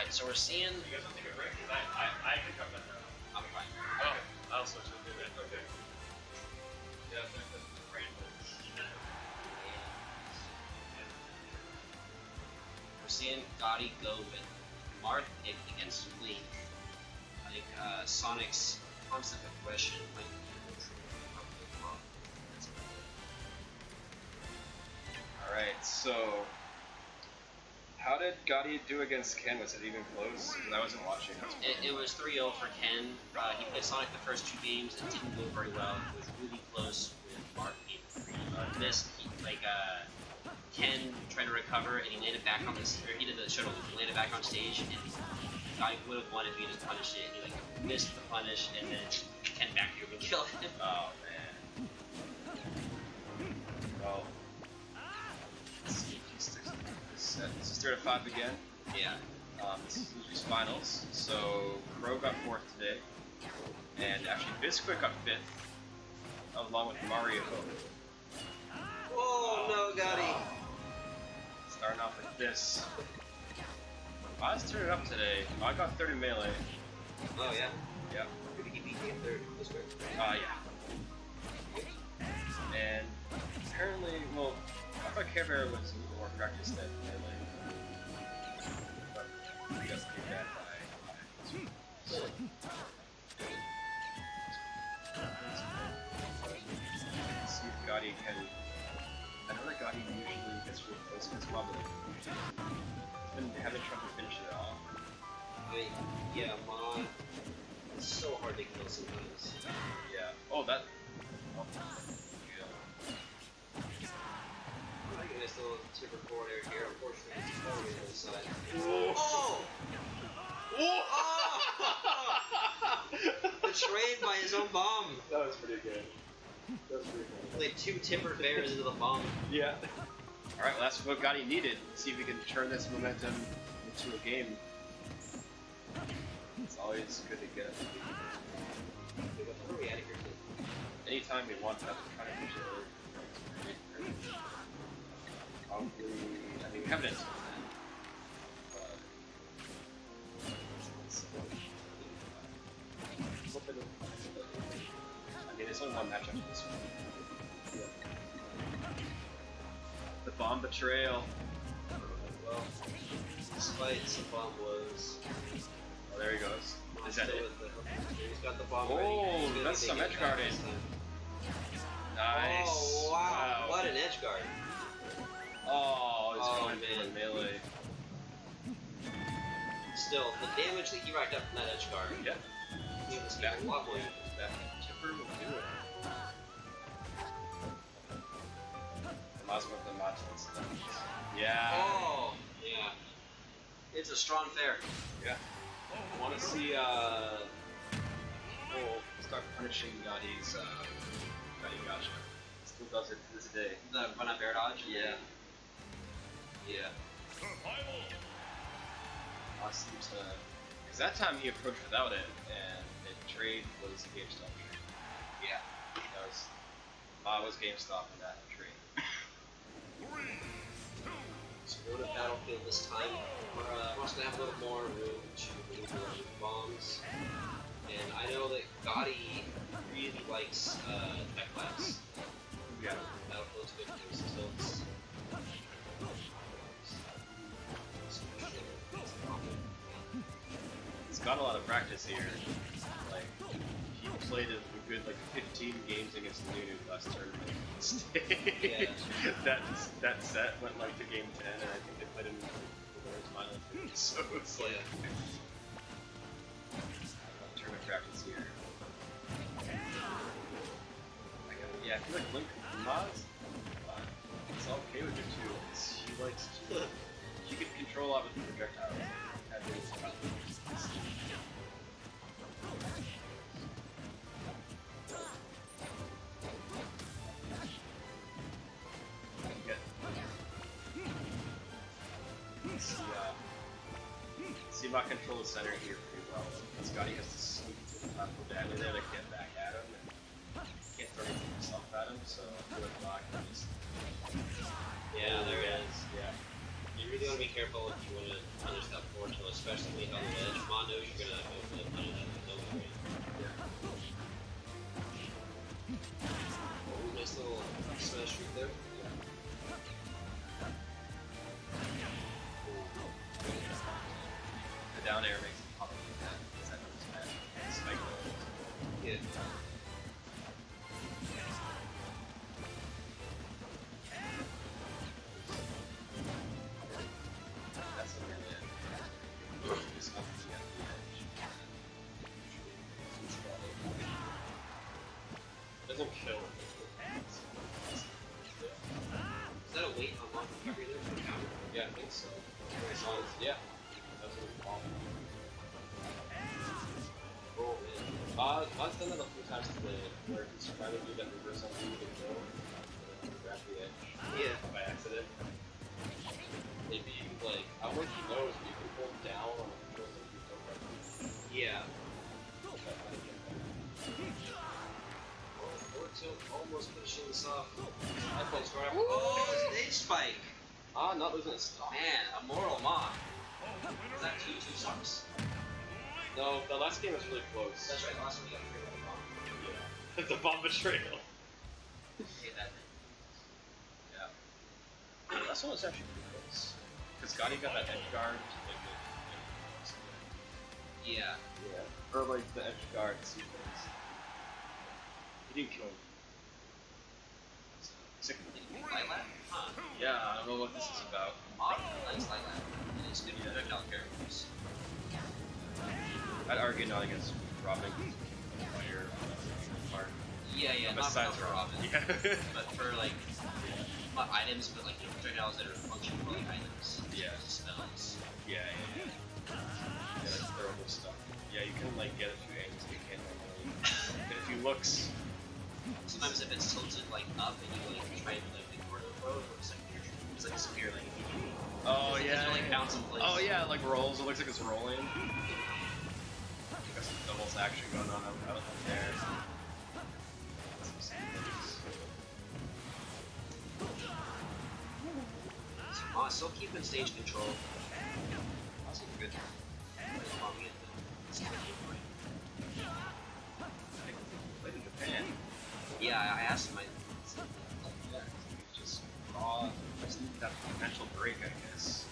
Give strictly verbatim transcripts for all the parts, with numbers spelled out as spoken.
Alright, so we're seeing. You guys want to take a break? Because I, I, I can come back now. I'm fine. Oh, I'll switch it. Do that. Okay. Yeah, that's the brand. We're seeing Gotti go with Marth pick against Flea. I think uh, Sonic's constant aggression might be probably wrong. Alright, so how did Gotti do against Ken? Was it even close? Because I wasn't watching. It, it was three oh for Ken. Uh, he played Sonic the first two games. It didn't go very well. It was really close with Marth game three. Uh, missed, he, like, uh, Ken tried to recover and he landed back on this, or he did the shuttle, he landed back on stage and Gotti would have won if he just punished it. He like missed the punish and then Ken back here would kill him. Oh man. Well, let's see if he sticks with this set. This is third to five again. Yeah. Um, this is Losers Finals. So Crow got fourth today, and actually Bisquick got fifth, along with Mario. Oh no, Gotti! Starting off with this. I was turning it up today. I got third in melee. Oh yeah? Yeah. Who did he beat in third? This way? Uh, yeah. And apparently, well, I thought Care Bear was a little more practiced than melee. But he got kicked out by. Let's see if Gotti can. I know that Gotti usually gets real close against Mob, but he's been having trouble finishing it off. I mean, yeah, Mod. It's so hard to kill sometimes. Yeah. Oh, that. Oh. Yeah. I can miss a little super forward air here. Unfortunately, it's totally on the other side. Oh! Oh! Betrayed by his own bomb. That was pretty good. That was pretty good. Played two timber bears into the bomb. Yeah. Alright, well that's what Gotti needed. Let's see if we can turn this momentum into a game. It's always good to get. What are we out of here to? Anytime we want to try to push it. Probably, I mean, we have it in but I mean, there's only one matchup for this one. The bomb betrayal. Well, despite some bomb blows. Oh, there he goes. Is that it? The, he's got the bomb Oh, ready. that's some edge guarding. Nice. Oh, wow. Wow. What an edge guard. Oh, it's Oh, going man. for the melee. Still, the damage that he racked up from that edge guard. Yeah. He was Back. a lot more. Back. Chipper will do it. Might with the modules. Yeah. Oh, yeah. It's a strong fair. Yeah. I want to see, uh... We'll start punishing Gotti's, uh... Gotti Gotcha. Still does it to this day. the run up air dodge? Yeah. Yeah. I seems to... Because that time he approached without it, and the trade was GameStop trade. Yeah. That was... Ma was GameStop in that trade. So go to Battlefield this time. We're, uh, we're also going to have a little more room to maneuver with bombs. And I know that Gotti really likes uh, Tech Labs. Yeah. Battlefield's good because tilts. He's got a lot of practice here. Like, he played a good like fifteen games against Nunu last tournament. Yeah. that that set went like to game ten, and I think they played him in the winners final too. So it's like Yeah. tournament practice here. Like, uh, yeah, I feel like Link Maz, uh, it's okay with it too. It's, she likes to. She can control a lot with the projectiles. That is good. See, uh, see if I control the center here pretty well. Scotty has to sneak to the platform down in there to get back at him. And can't throw anything himself at him, so I feel like Block is. Yeah, there is. Yeah. You really want to be careful if you want to punish that forward till especially on the edge. Ma knows you're gonna go for the punish and no way. Oh, nice little smash streak there. The down air makes it pop like that. Is that what smash? Spike rolls. Yeah. That's a really it. Just up to the edge. Doesn't kill. Is that a weight unlock recovery there for the counter? Yeah, I think so. It's on, yeah. That's what it's called. Oh man. Uh, I've done that a few times today, where he's trying to do that reverse on you to go, and grab the edge. Yeah. By accident. Maybe, like, I don't know if he knows, but you can hold down on the controls and you don't have to. Yeah. Try to get that. Oh, forward tilt almost pushing this off. I pulls right up. Oh, stage spike! Ah, not losing a stock. Man, a moral mock. Is that two two sucks? No, the last game was really close. That's right, last one we got three on the bomb. Yeah. The bomb betrayal. Hey, that Yeah. Last one was actually pretty close. Because Gotti got that edge guard. Like, it, it, Yeah. yeah. Or like the edge guard sequence. He didn't kill him. Sick. Light lap? Huh. Yeah, I don't know what this is about. Mock likes light lap. And it's good for projectile characters. I'd argue not against Robin. Fire part. Yeah, yeah, not, Besides not for Robin. Robin. Yeah. But for like, not items, but like, you know, projectiles that are functional like items. Yeah. Spells. Yeah, yeah, yeah. Yeah, that's throwable stuff. Yeah, you can like get a few aims, but you can't normally get a few looks. Sometimes if it's tilted like up and you like try to like ignore the throw, it looks like you're it's like a spear like Oh it's, yeah. It's like bounce in place. Oh yeah, it like rolls. It looks like it's rolling. Got some doubles action going on out out there. Oh, still keeping stage control. That's a good. Played in Japan. Yeah, I asked him. I, Yeah, it's just raw. Just need that potential break, I guess.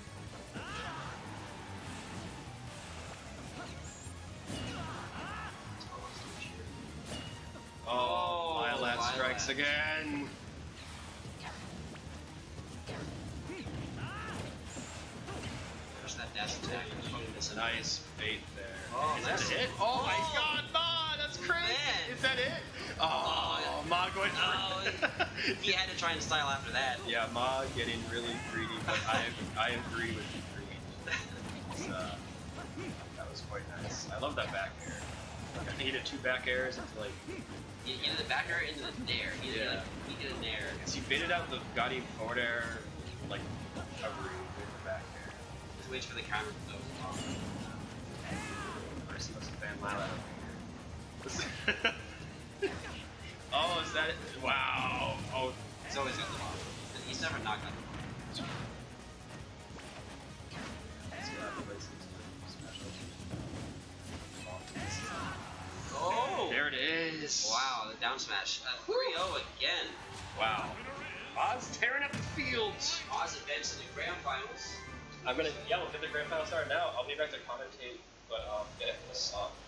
Oh, Oh, Lilat Lilat. strikes again. There's that dash attack. I'm totally missing. Nice bait there. Oh, Is that nice. a hit? Oh, my Oh. god, Ma, that's crazy. Man. Is that it? Oh, Oh, Ma going for Oh, it. he had to try and style after that. Yeah, Ma getting really greedy, but I I agree with the greed. It's, uh, that was quite nice. I love that back air. Like, I think he did two back airs into like, He, he did the back air into the nair. He did, Yeah. like, he did a nair. because he baited out the Gotti forward air, like recovery with the back air. Just waits for the counter to go. First, he must have banned Lilat over here. Oh, is that it? Wow. Oh, He's always got the bomb. He's never not got the bomb. let's get out of the way since the Oh! There it is. Wow, the down smash. Uh, three oh again. Wow. Oz tearing up the field. Oz advanced to the grand finals. I'm gonna, yeah, we'll get the grand final started now. I'll be back to commentate, but um, get it from the stop.